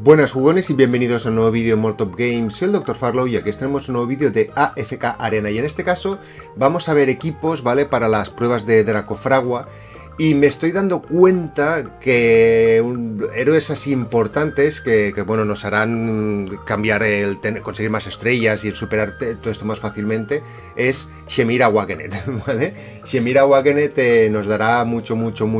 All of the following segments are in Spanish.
Buenas jugones y bienvenidos a un nuevo vídeo en Molotov Games. Soy el Dr. Farlow y aquí tenemos un nuevo vídeo de AFK Arena. Y en este caso vamos a ver equipos, ¿vale? Para las pruebas de Dracofragua. Y me estoy dando cuenta que héroes así importantes que bueno, nos harán cambiar conseguir más estrellas y el superar todo esto más fácilmente es Shemira Wagenet, ¿vale? Shemira Wagenet nos dará mucho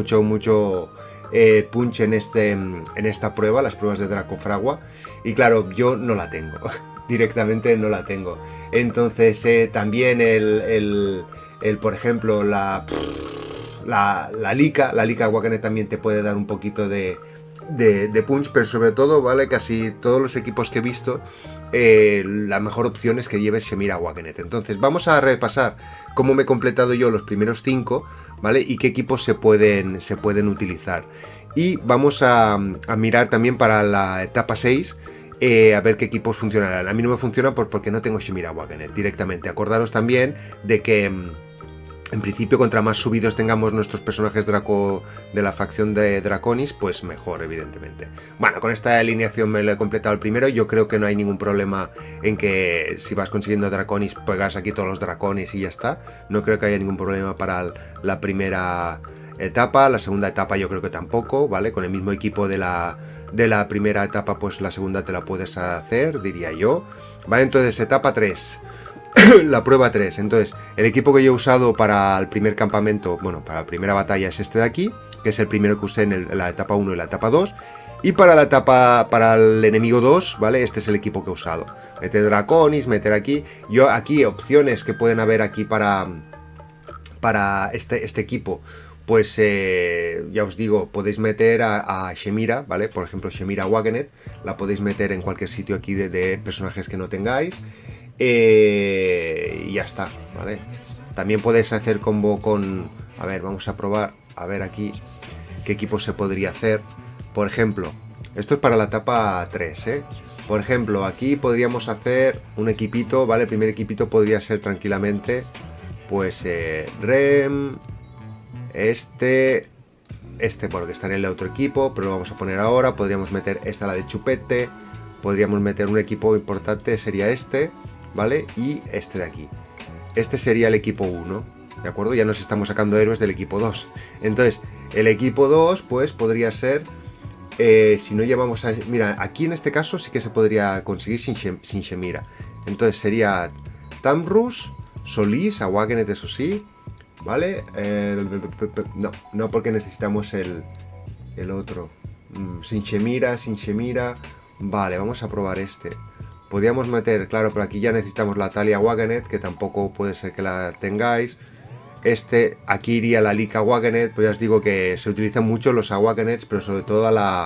punch en esta prueba, las pruebas de Dracofragua. Y claro, yo no la tengo, directamente no la tengo. Entonces también por ejemplo, la Lika Wagenet también te puede dar un poquito de punch, pero sobre todo, ¿vale? Casi todos los equipos que he visto, la mejor opción es que lleves Shemira Wagenet. Entonces vamos a repasar cómo me he completado yo los primeros 5, ¿vale? Y qué equipos se pueden utilizar. Y vamos a mirar también para la etapa 6, a ver qué equipos funcionarán. A mí no me funciona porque no tengo Shemira Wagenet directamente. Acordaros también de que en principio, contra más subidos tengamos nuestros personajes Draco de la facción de Draconis, pues mejor, evidentemente. Bueno, con esta alineación me lo he completado el primero. Yo creo que no hay ningún problema en que si vas consiguiendo Draconis, pegas aquí todos los Draconis y ya está. No creo que haya ningún problema para la primera etapa. La segunda etapa yo creo que tampoco, ¿vale? Con el mismo equipo de la primera etapa, pues la segunda te la puedes hacer, diría yo. Vale, entonces etapa 3. La prueba 3, entonces el equipo que yo he usado para el primer campamento, bueno, para la primera batalla es este de aquí, que es el primero que usé en la etapa 1 y la etapa 2, y para el enemigo 2, ¿vale? Este es el equipo que he usado. Meter Draconis, meter aquí, opciones que pueden haber aquí para este equipo, pues ya os digo, podéis meter a Shemira, ¿vale? Por ejemplo, Shemira Wagenet, la podéis meter en cualquier sitio aquí de personajes que no tengáis. Y ya está, ¿vale? También podéis hacer combo con... A ver, vamos a probar, a ver aquí qué equipo se podría hacer. Por ejemplo, esto es para la etapa 3, ¿eh? Por ejemplo, aquí podríamos hacer un equipito, ¿vale? El primer equipito podría ser tranquilamente, pues, Rem, porque está en el otro equipo, pero lo vamos a poner ahora. Podríamos meter la de Chupete, podríamos meter un equipo importante, sería este, ¿vale? Y este de aquí. Este sería el equipo 1, ¿de acuerdo? Ya nos estamos sacando héroes del equipo 2. Entonces, el equipo 2, pues, podría ser... si no llevamos a... Mira, aquí en este caso sí que se podría conseguir sin Shemira. Entonces sería Tamrus, Solís, a Wagenet, eso sí, ¿vale? No, porque necesitamos el otro. Sin Shemira. Vale, vamos a probar este. Podríamos meter, claro, pero aquí ya necesitamos la Talia Wagenet, que tampoco puede ser que la tengáis. Aquí iría la Lika Wagenet, pues ya os digo que se utilizan mucho los Wagenets, pero sobre todo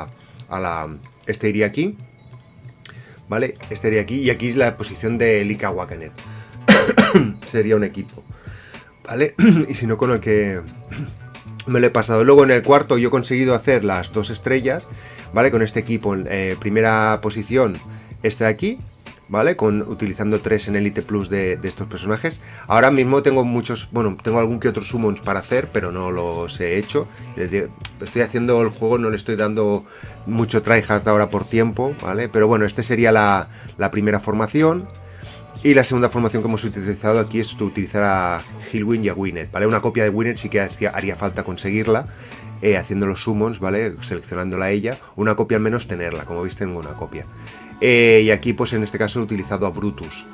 este iría aquí, ¿vale? Este iría aquí, y aquí es la posición de Lika Wagenet. Sería un equipo, ¿vale? Y si no, con el que me lo he pasado. Luego en el cuarto yo he conseguido hacer las 2 estrellas, ¿vale? Con este equipo en primera posición, este de aquí, ¿vale? Utilizando 3 en Elite Plus de estos personajes. Ahora mismo tengo tengo algún que otro summons para hacer, pero no los he hecho. Estoy haciendo el juego, no le estoy dando mucho tryhard ahora por tiempo, ¿vale? Pero bueno, este sería la primera formación. Y la segunda formación que hemos utilizado aquí es utilizar a Hillwin y a Winnet, ¿vale? Una copia de Winnet sí que haría falta conseguirla, haciendo los summons, ¿vale? Seleccionándola a ella. Una copia al menos tenerla, como veis tengo una copia. Y aquí pues en este caso he utilizado a Brutus.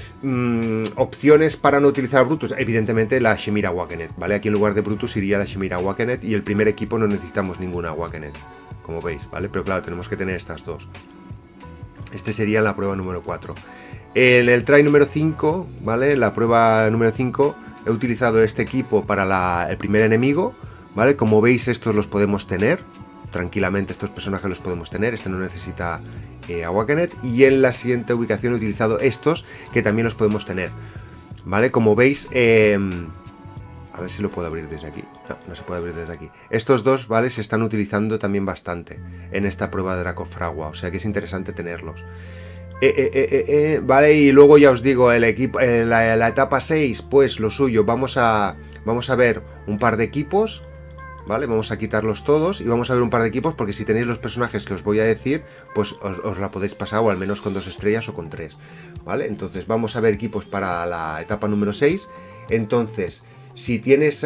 Opciones para no utilizar a Brutus, evidentemente la Shemira Wagenet, ¿vale? Aquí en lugar de Brutus iría la Shemira Wagenet, y el primer equipo no necesitamos ninguna Wagenet, como veis, ¿vale? Pero claro, tenemos que tener estas dos. Este sería la prueba número 4. En el try número 5, ¿vale? La prueba número 5 he utilizado este equipo para el primer enemigo, ¿vale? Como veis, estos los podemos tener tranquilamente, estos personajes los podemos tener. Este no necesita a Wagenet. Y en la siguiente ubicación he utilizado estos, que también los podemos tener, ¿vale? Como veis, a ver si lo puedo abrir desde aquí. No se puede abrir desde aquí. Estos dos, ¿vale? Se están utilizando también bastante en esta prueba de Dracofragua, o sea que es interesante tenerlos. Vale, y luego ya os digo, el equipo, la etapa 6, pues lo suyo, vamos a ver un par de equipos, ¿vale? Vamos a quitarlos todos y vamos a ver un par de equipos, porque si tenéis los personajes que os voy a decir, pues os la podéis pasar, o al menos con 2 estrellas o con 3, ¿vale? Entonces vamos a ver equipos para la etapa número 6. Entonces, si tienes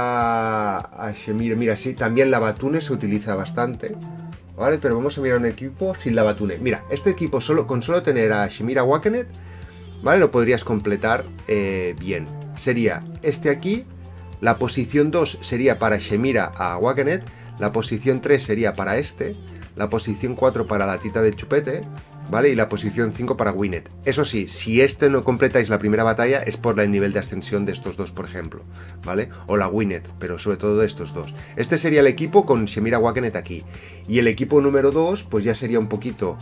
a Shemira, mira, sí, también la Batune se utiliza bastante, ¿vale? Pero vamos a mirar un equipo sin la Batune. Mira, este equipo con solo tener a Shemira Awakened, ¿vale? Lo podrías completar bien. Sería este aquí. La posición 2 sería para Shemira a Awakened, la posición 3 sería para este, la posición 4 para la Tita del Chupete, ¿vale? Y la posición 5 para Gwyneth. Eso sí, si este no completáis la primera batalla es por el nivel de ascensión de estos dos, por ejemplo, ¿vale? O la Gwyneth, pero sobre todo de estos dos. Este sería el equipo con Shemira Awakened aquí. Y el equipo número 2, pues ya sería un poquito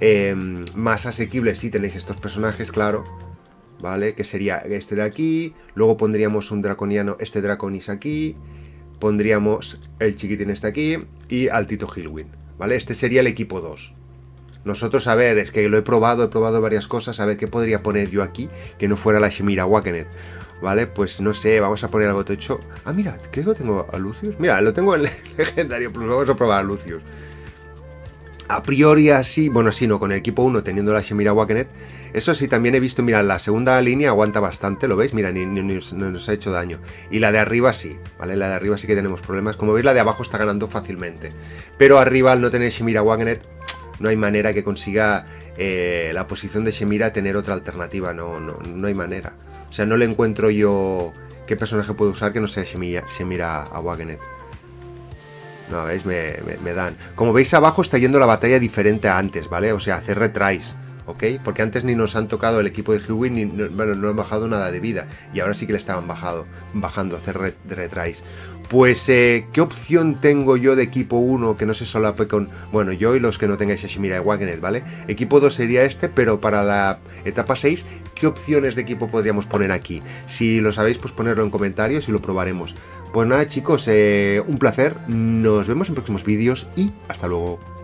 más asequible si tenéis estos personajes, claro, ¿vale? Que sería este de aquí, luego pondríamos un draconiano, este Draconis aquí, pondríamos el chiquitín este aquí y al Tito Hillwyn, ¿vale? Este sería el equipo 2. Nosotros, a ver, es que lo he probado varias cosas, a ver qué podría poner yo aquí que no fuera la Shemira Awakened, ¿vale? Pues no sé, vamos a poner algo techo. Ah, mira, creo que tengo a Lucius. Mira, lo tengo en legendario, pues vamos a probar a Lucius. A priori así, bueno, sí, no, con el equipo 1 teniendo la Shemira Awakened. Eso sí, también he visto, mira, la segunda línea aguanta bastante, ¿lo veis? Mira, ni nos ha hecho daño. Y la de arriba sí, ¿vale? La de arriba sí que tenemos problemas. Como veis, la de abajo está ganando fácilmente. Pero arriba, al no tener Shemira Awakened, no hay manera que consiga la posición de Shemira tener otra alternativa. No hay manera. O sea, no le encuentro yo qué personaje puedo usar que no sea Shemira Awakened. No, ¿veis? Me dan. Como veis, abajo está yendo la batalla diferente a antes, ¿vale? O sea, hacer retries, ¿ok? Porque antes ni nos han tocado el equipo de Hillwyn, ni bueno, no han bajado nada de vida. Y ahora sí que le estaban bajando a hacer retries. Pues, ¿qué opción tengo yo de equipo 1 que no se solape con... Bueno, yo y los que no tengáis a Shemira Awakened, ¿vale? Equipo 2 sería este, pero para la etapa 6, ¿qué opciones de equipo podríamos poner aquí? Si lo sabéis, pues ponerlo en comentarios y lo probaremos. Pues nada, chicos, un placer. Nos vemos en próximos vídeos y hasta luego.